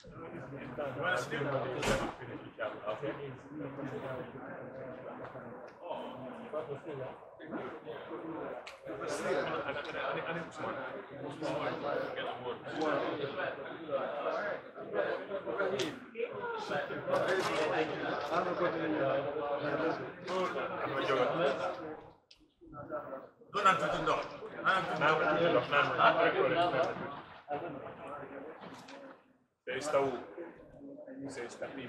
سيستقيم.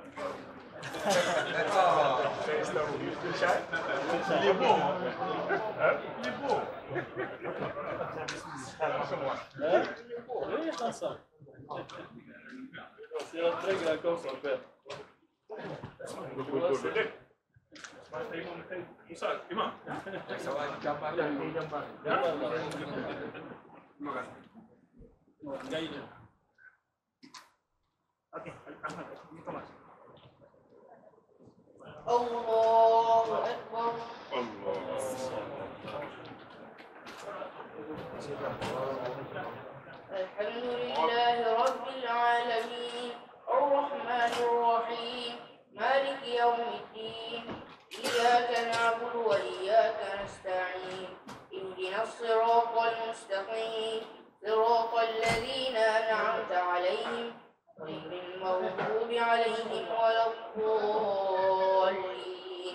Oke, Ahmad, ini Thomas. Allahu Akbar. Alhamdulillahi Rabbil Alamin, Ar-Rahmanir Rahim, Maliki Yawmiddin, Iyyaka na'budu wa iyyaka nasta'in, ihdinas siratal mustaqim, siratal ladzina an'amta 'alaihim غير المغضوب عليهم ولا الضالين.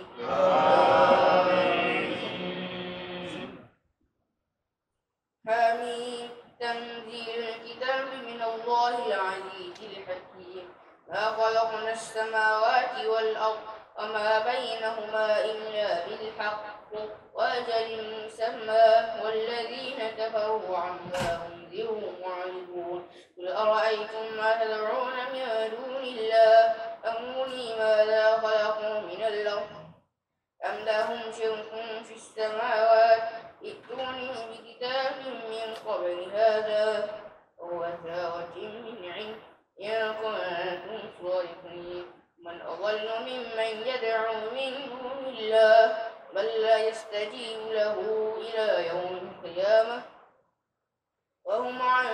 حميم. تنزيل الكتاب من الله العزيز الحكيم. ما خلقنا السماوات والأرض وما بينهما إلا بالحق وأجل مسمى والذين كفروا عما أنذروا معرضون. قل أرأيتم ما تدعون من دون الله أروني ماذا خلقوا من الأرض أم لهم شرك في السماوات ائتوني بكتاب من قبل هذا أو أثارة من علم إن كنتم صادقين. من أضل ممن يدعو من دون الله بل لا يستجيب له إلى يوم القيامة وهم عن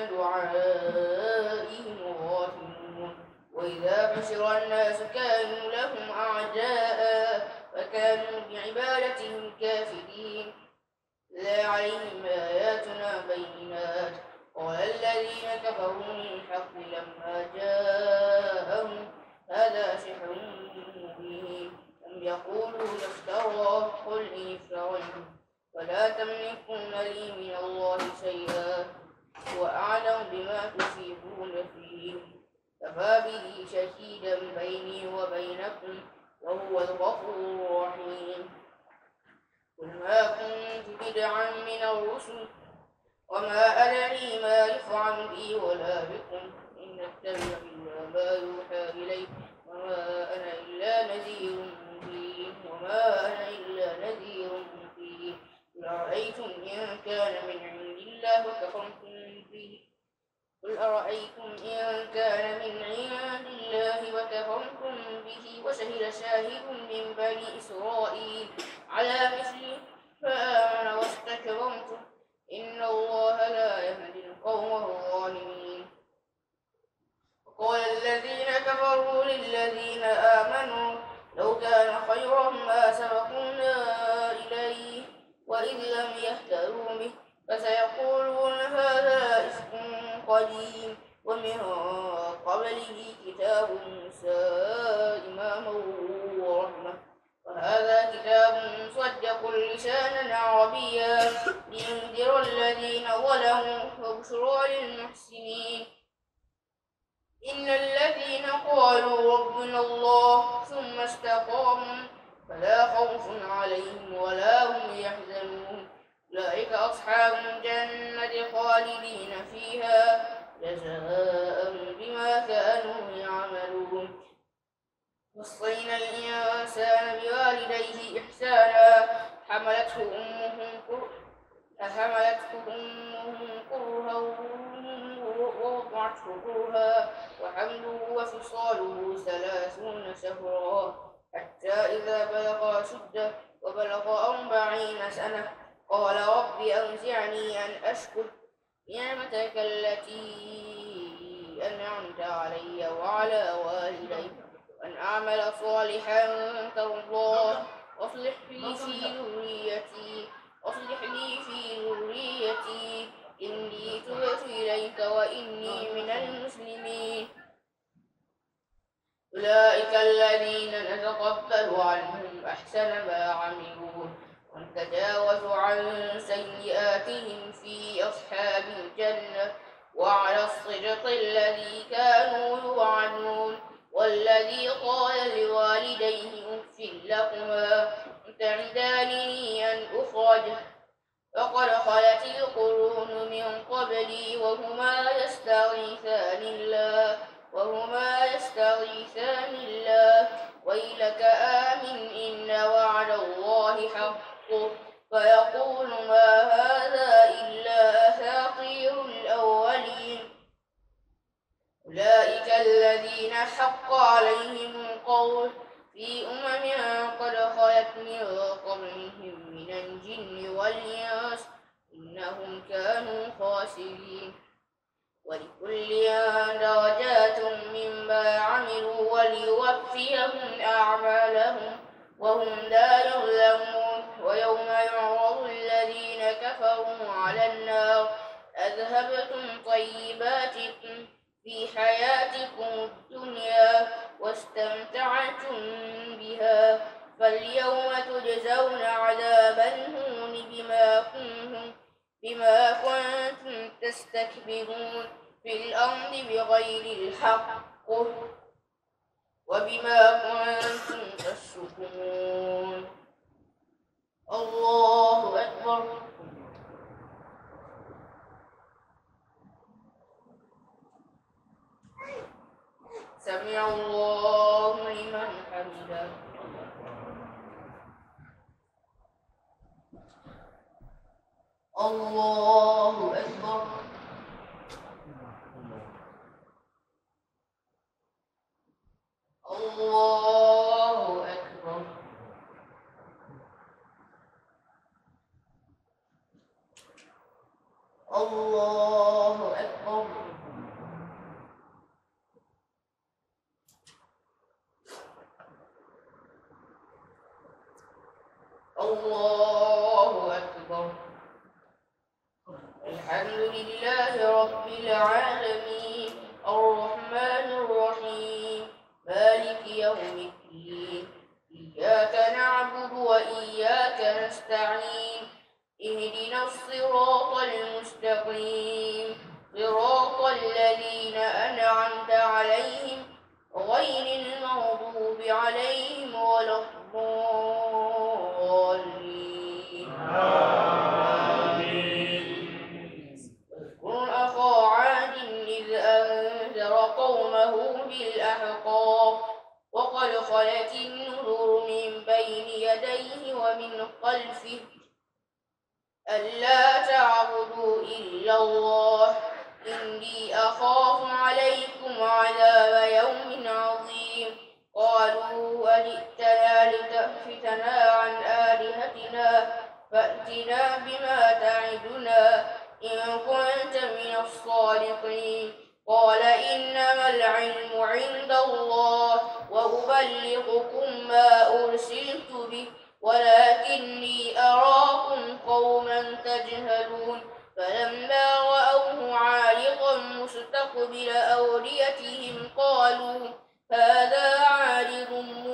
دعائهم غافلون. وإذا حشر الناس كانوا لهم أعداء فكانوا بعبادتهم كافرين. لا عليهم آياتنا بينات قال الذين كفروا للحق لما جاءهم هذا سحر مبين. أم يقولون افتراه قل إن افتريته فلا تملكون لي من الله شيئا هو أعلم بما تفيضون فيه كفى به شهيدا بيني وبينكم وهو الغفور الرحيم. قل ما كنت بدعا من الرسل وما أدري ما يفعل بي ولا بكم إن أتبع إلا ما يوحى إلي وما أنا إلا نذير مبين. قل أرأيتم إن كان من عند الله وكفرتم به وشهد شاهد من بني إسرائيل على مثله فآمن واستكبرتم إن الله لا يهدي القوم الظالمين. وقال الذين كفروا للذين آمنوا لو كان خيرا ما سبقونا إليه وإذ لم يهتدوا به فسيقولون هذا إفك قديم ومن قبله كتاب موسى إماما ورحمة وهذا كتاب مصدق لسانا عربيا لينذر الذين ظلموا وبشرى للمحسنين. إن الذين قالوا ربنا الله ثم استقاموا فلا خوف عليهم ولا هم يحزنون أولئك أصحاب الجنة خالدين فيها جزاء بما كانوا يعملون. وصينا الإنسان بوالديه إحسانا حملته أمه كرها ووضعته كرها وحمله وفصاله 30 شهرا حتى إذا بلغ أشده وبلغ 40 سنة قال رب أوزعني أن أشكر نعمتك التي أنعمت أنعمت علي وعلى والدي وأن أعمل صالحا ترضاه واصلح لي في ذريتي إني تبت إليك وإني من المسلمين. أولئك الذين نتقبل عنهم أحسن ما عملوا ونتجاوز عن سيئاتهم في أصحاب الجنة وعلى الصراط الذي كانوا يوعدون. والذي قال لوالديه أف لكما تعدانني أن أخرج فقد خلت القرون من قبلي وهما يستغيثان الله ويلك آمن إن وعد الله حق فيقول ما هذا إلا أساطير الأولين. أولئك الذين حق عليهم القول في قد خلت من قبلهم من الجن والإنس إنهم كانوا خاسرين. ولكل درجات مما عملوا وليوفيهم أعمالهم وهم لا يظلمون. ويوم يعرض الذين كفروا على النار أذهبتم طيباتكم في حياتكم الدنيا واستمتعتم بها فاليوم تجزون عذاب الهون بما كنتم تستكبرون في الأرض بغير الحق وبما كنتم تفسقون. الله أكبر. سمع الله لمن حمده. الله أكبر. الله أكبر. الله أكبر. الله أكبر. الحمد لله رب العالمين الرحمن الرحيم مالك يوم الدين إياك نعبد وإياك نستعين اهدنا الصراط المستقيم صراط الذين أنعمت عليهم غير المغضوب عليهم ولا الضالين. اذكر أخا عاد إذ أنذر قومه بالأحقاف وقد خلت النذر من بين يديه ومن خلفه ألا تعبدوا إلا الله إني أخاف عليكم عذاب يوم عظيم. قالوا أجئتنا لتأفتنا عن آلهتنا فأتنا بما تعدنا إن كنت من الصادقين. قال إنما العلم عند الله وأبلغكم ما أرسلت به ولكني أراكم قوما تجهلون. فلما رأوه عالقا مستقبل أوديتهم قالوا هذا عارض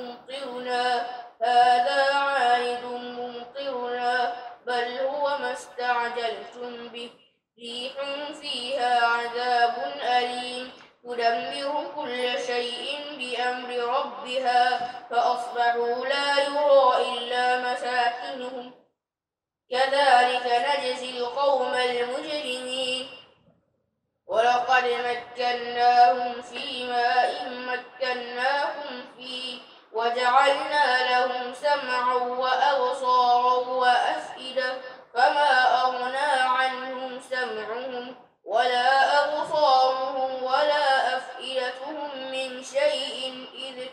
ممطرنا بل هو ما استعجلتم به ريح فيها عذاب أليم تدمر كل شيء بأمر ربها فأصبحوا لا يرى إلا مساكنهم كذلك نجزي القوم المجرمين. ولقد مكناهم في ماء مكناكم فيه وجعلنا لهم سمعا وأبصارا وأفئدة فما أغنى عنهم سمعهم ولا أبصارهم ولا أفئدتهم من شيء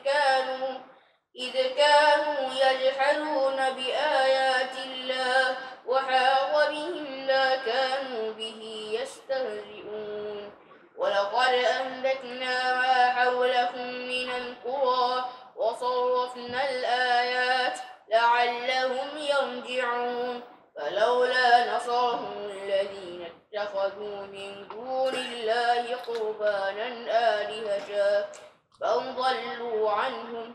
إذ كانوا يجحدون بآيات الله وحاق بهم ما كانوا به يستهزئون. ولقد وأهلكنا ما حولكم من القرى وصرفنا الآيات لعلهم يرجعون فلولا نصرهم الذين اتخذوا من دون الله قربانا آلهة فانضلوا عنهم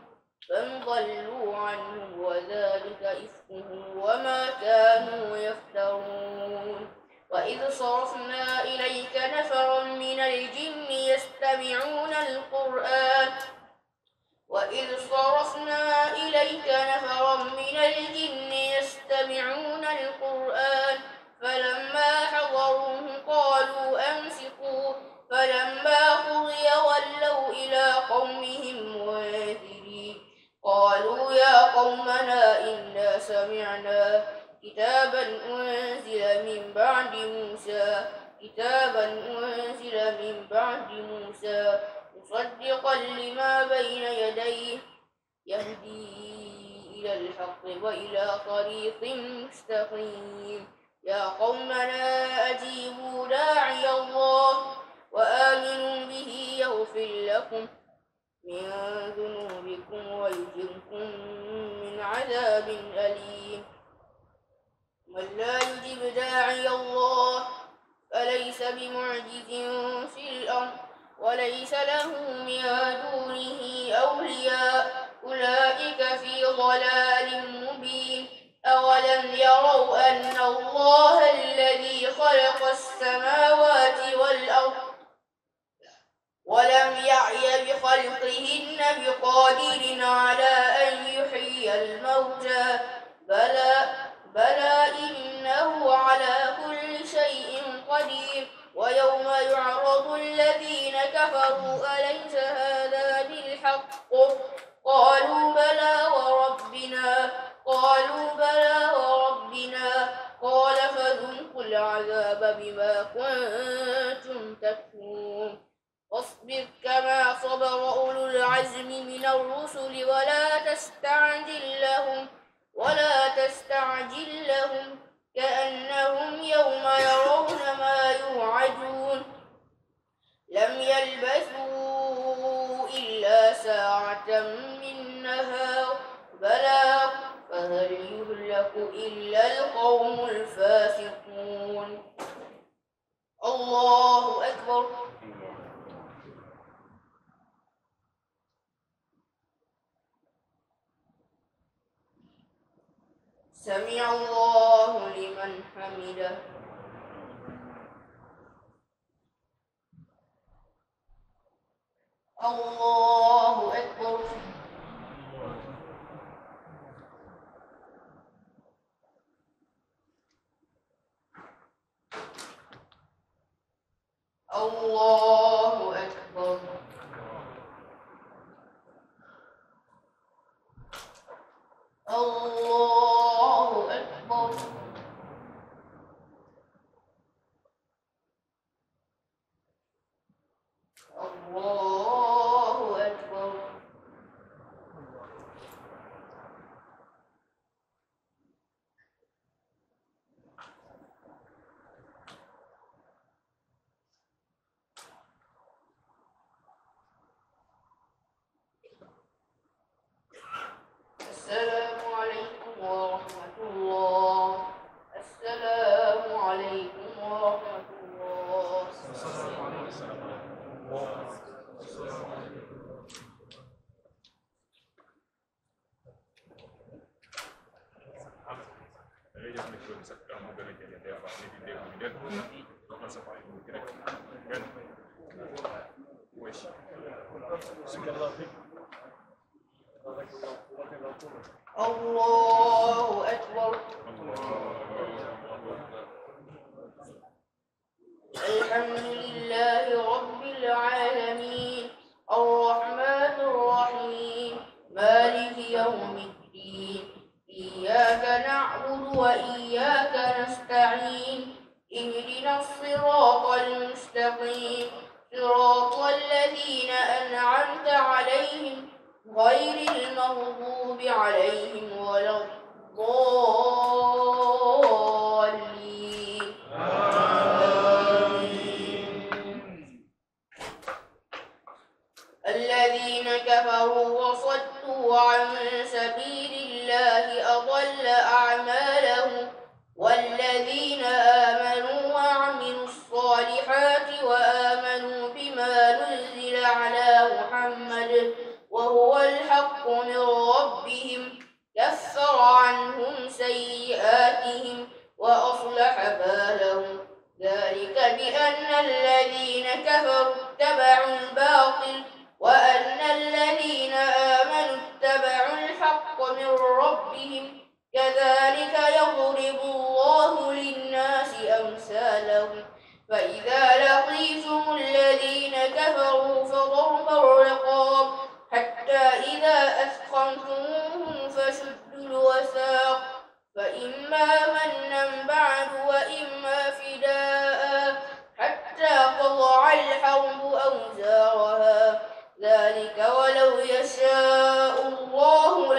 وذلك إفكهم وما كانوا يفترون وإذ صرفنا إليك نفرا من الجن يستمعون القرآن فلما حضروه قالوا أنصتوا فلما قضي ولوا إلى قومهم منذرين قالوا يا قومنا إنا سمعنا كتابا أنزل من بعد موسى مصدقا لما بين يديه يهدي إلى الحق وإلى طريق مستقيم يا قومنا أجيبوا داعي الله وآمنوا به يغفر لكم من ذنوبكم ويجركم من عذاب أليم من لا يجب داعي الله فليس بمعجز في الأرض وليس له من دونه أولياء أولئك في ضلال مبين أولم يروا أن الله الذي خلق السماوات والأرض ولم يعي بخلقهن بقادر على أن يحيي الموتى بلى إنه على كل شيء قدير ويوم يعرض الذين كفروا أليس هذا بالحق قالوا بلى وربنا قال فذوقوا العذاب بما كنتم تكفرون واصبر كما صبر أولو العزم من الرسل ولا تستعجل لهم كأنهم يوم يرون ما يوعدون لم يلبثوا إلا ساعة من نهار بلاغ فهل يهلك إلا القوم الفاسقون الله أكبر سمع الله لمن حمده الله أكبر الله أكبر الله أكبر الله أكبر السلام عليكم ورحمة الله السلام عليكم ورحمة الله الله أكبر الحمد لله رب العالمين الرحمن الرحيم مالك يوم الدين إياك نعبد وإياك نستعين اهدنا الصراط المستقيم صراط الذين أنعمت عليهم غير المغضوب عليهم ولا الضالين والذين كفروا وصدوا عن سبيل الله أضل أعمالهم والذين آمنوا وعملوا الصالحات وآمنوا بما نزل على محمد وهو الحق من ربهم كفر عنهم سيئاتهم وأصلح بالهم ذلك بأن الذين كفروا اتبعوا الباطل وأن الذين آمنوا اتبعوا الحق من ربهم كذلك يضرب الله للناس أمثالهم فإذا لقيتم الذين كفروا فضرب الرقاب حتى إذا أثخنتموهم فشدوا الوثاق فإما منا بعد وإما فداء حتى تضع الحرب أوزارها ذلك ولو يشاء الله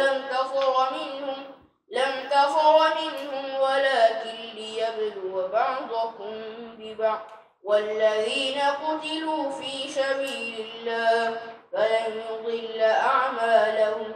لم تفر منهم ولكن ليبلو بعضكم ببعض والذين قتلوا في سبيل الله فلن يضل أعمالهم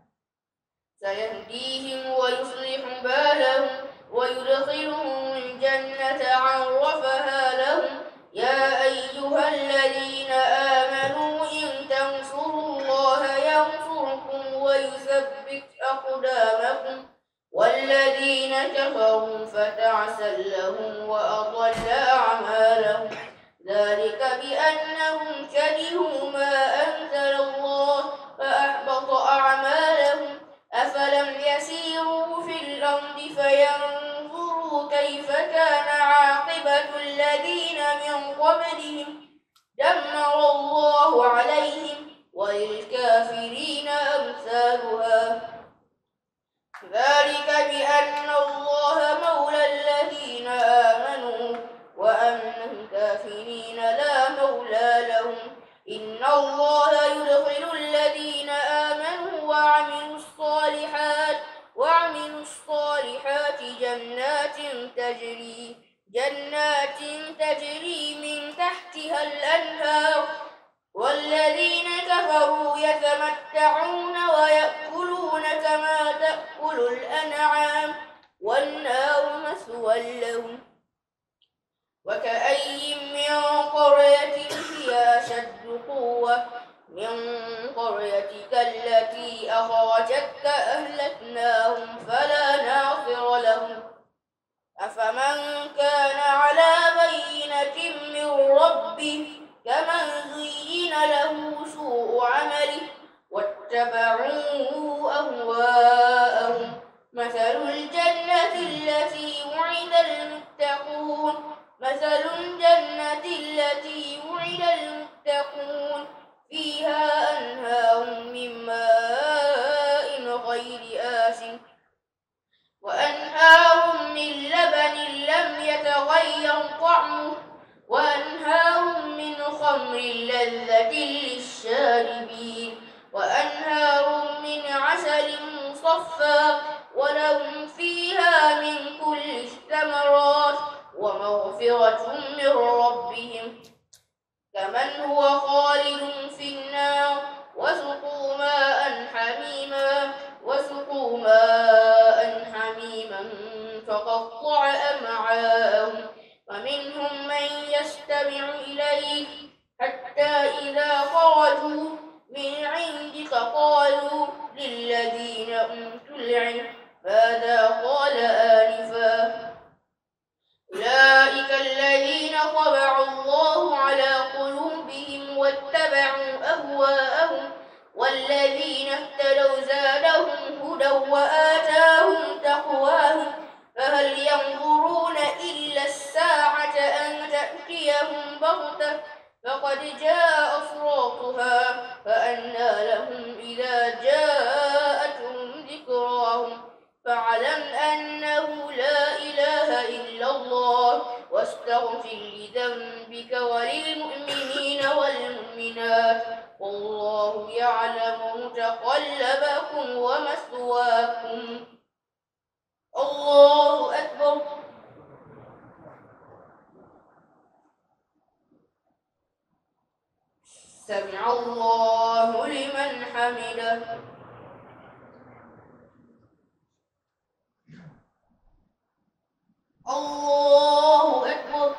سيهديهم ويصلح بالهم ويدخلهم الجنة عرفها لهم يا أيها الذين آمنوا إن تنصروا الله ينصركم ويثبت أقدامكم والذين كفروا فتعسا لهم وأضل أعمالهم ذلك بأنهم كرهوا ما أنزل الله فأحبط أعمالهم أفلم يسيروا في الأرض فينظروا كيف كان عاقبة الذين من قبلهم دمر الله عليهم وللكافرين أمثالها ذلك بأن الله مولى الذين آمنوا وأن الكافرين لا مولى لهم إن الله يدخل الذين آمنوا وعملوا الصالحات جنات تجري من تحتها الأنهار والذين كفروا يتمتعون ويأكلون كما تأكل الأنعام والنار مثوى لهم وكأي من قرية هي أشد قوة من قريتك التي أخرجتك أهلكناهم فلا ناصر لهم أفمن كان على بينة من ربه كمن زين له سوء عمله واتبعوا أهواءهم مثل الجنة التي وعد المتقون فيها أنهار من ماء غير آسن وأنهار من لبن لم يتغير طعمه وأنهار من خمر لذة للشاربين وأنهار من عسل مصفى ولهم فيها من كل الثمرات ومغفرة من ربهم كمن هو خالد في النار وسقوا ماء حميما فقطع أمعاءهم ومنهم من يستمع إليك حتى إذا خرجوا من عندك قالوا للذين أوتوا العلم ماذا قال آنفا أولئك الذين طبع الله على قلوبهم واتبعوا أهواءهم والذين اهتدوا زادهم هدى وآتاهم تقواهم فهل ينظرون إلا الساعة أن تأتيهم بغتة فقد جاء أشراطها فأنى لهم إذا جاءتهم ذكراهم فاعلم أنه لا إله إلا الله واستغفر لذنبك وللمؤمنين والمؤمنات والله يعلم متقلبكم ومثواكم الله أكبر. سمع الله لمن حمده. الله أكبر.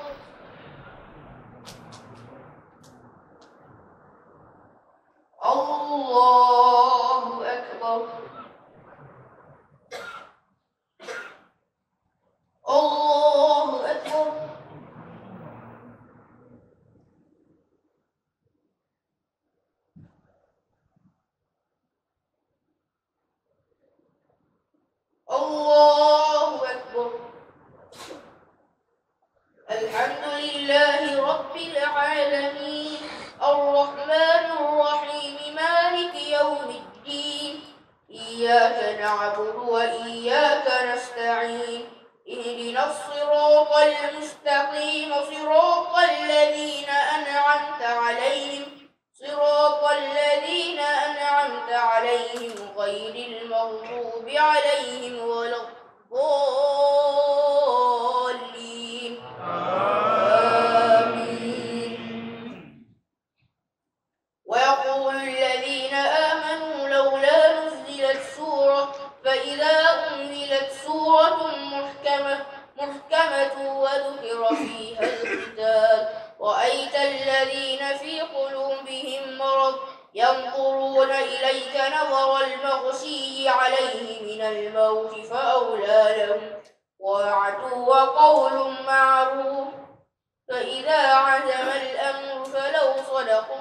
الله أكبر. الله أكبر. الله أكبر. الحمد لله رب العالمين الرحمن الرحيم مالك يوم الدين إياك نعبد وإياك نستعين اهدنا الصراط المستقيم صراط الذين أنعمت عليهم غير المغضوب عليهم ولا الضالين. ويقول الذين آمنوا لولا نزلت سورة فإذا أنزلت سورة محكمة وذكر فيها القتال رأيت الذين في قلوبهم مرض ينظرون إليك نظر المغشي عليه من الموت فأولى لهم طاعة وقول معروف. فإذا عزم الأمر فلو صدقوا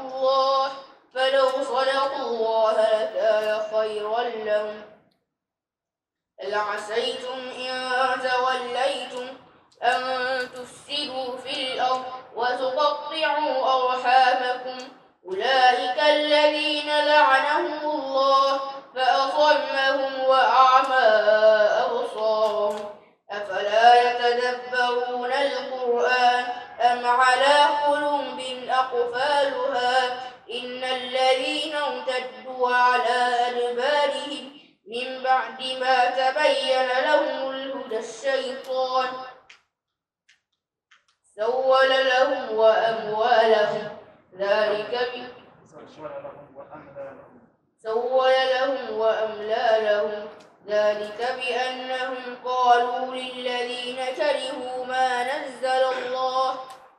الله لكان خيرا لهم. هل عسيتم إن توليتم أن تفسدوا في الأرض وتقطعوا أرحامكم أولئك الذين لعنهم الله فأصمهم وأعمى أبصارهم أفلا يتدبرون القرآن أم على قلوب أقفالها إن الذين ارتدوا على أدبارهم من بعد ما تبين لهم الهدى الشيطان سول لهم وأموالهم ذلك بأنهم قالوا للذين كرهوا ما نزل الله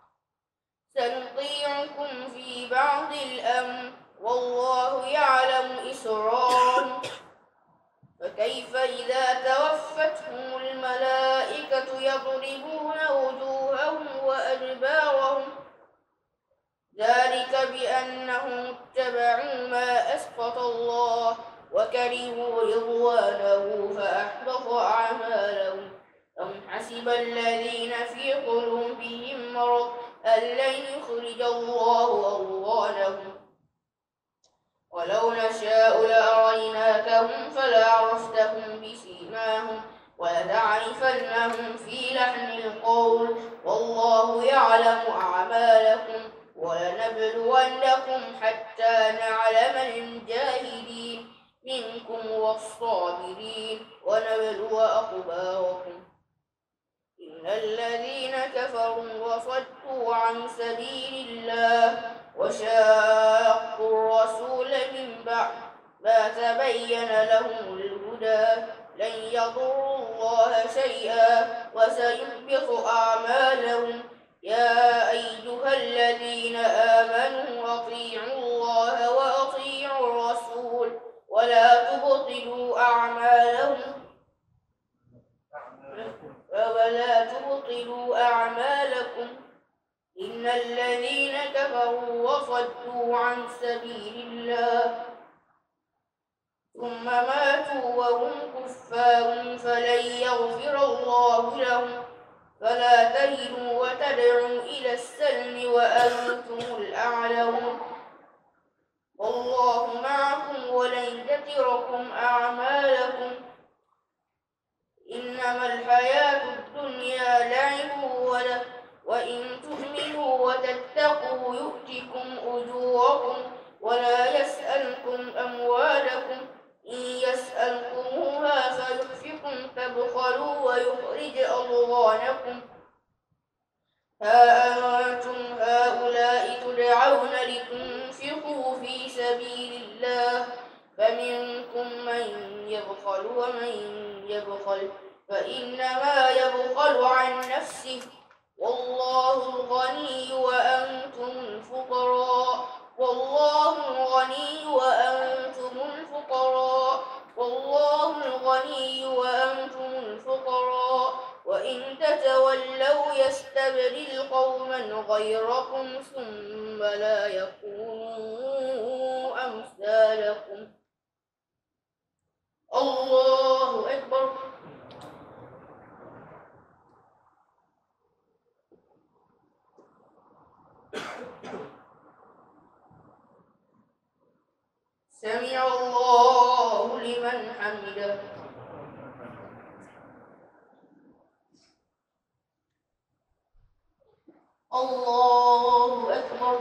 سنطيعكم في بعض الأمر والله يعلم إسرارهم فكيف إذا توفتهم الملائكة يضربون وجوههم وأدبارهم ذلك بأنهم اتبعوا ما أسخط الله وكرهوا رضوانه فأحبط أعمالهم أم حسب الذين في قلوبهم مرض أن لن يخرج الله أضغانهم ولو نشاء لأريناكهم فلعرفتهم بسيماهم ولتعرفنهم في لحن القول والله يعلم أعمالكم ولنبلونكم حتى نعلم المجاهدين منكم والصابرين ونبلو أخباركم إن الذين كفروا وصدوا عن سبيل الله وشاقوا الرسول من بعد ما تبين لهم الهدى لن يضروا الله شيئا وسيحبط أعمالهم يا أيها الذين آمنوا أطيعوا الله وأطيعوا الرسول ولا تبطلوا أعمالكم إن الذين كفروا وصدوا عن سبيل الله ثم ماتوا وهم كفار فلن يغفر الله لهم فلا تهنوا وتدعوا إلى السلم وأنتم الأعلون والله معكم ولن يتركم أعمالكم إنما الحياة الدنيا لعب وإن تؤمنوا وتتقوا يؤتكم أجوركم ولا يسألكم أموالكم إن يسألكموها فيحفكم تبخلوا ويخرج أضغانكم ها أنتم هؤلاء تدعون لتنفقوا سبيل الله فمنكم من يبخل ومن يبخل فإنما يبخل عن نفسه والله الغني وأنتم الفقراء والله الغني وأنتم الفقراء والله الغني وأنتم الفقراء وإن تتولوا يستبدل قوما غيركم ثم لا يكونوا أمثالكم. الله أكبر. سمع الله لمن حمده. الله أكبر.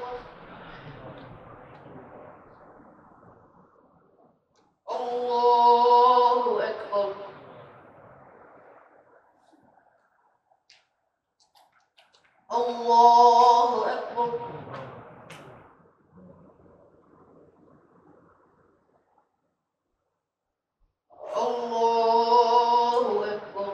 الله أكبر. الله أكبر. الله أكبر.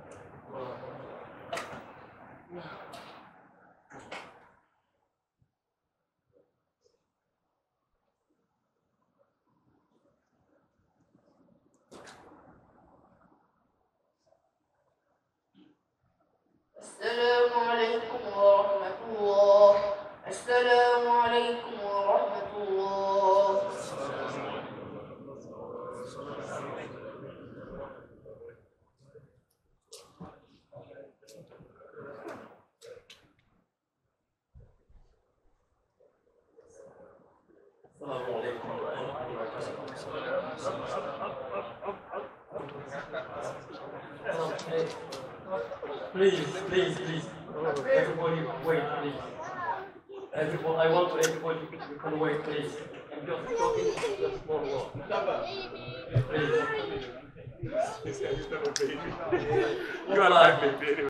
السلام عليكم ورحمة الله. السلام عليكم ورحمة الله. السلام عليكم ورحمة الله وبركاته. Please. Everybody wait, please. Everybody, I want everybody to can wait, please. I'm just talking just small word. Please. You are alive, baby.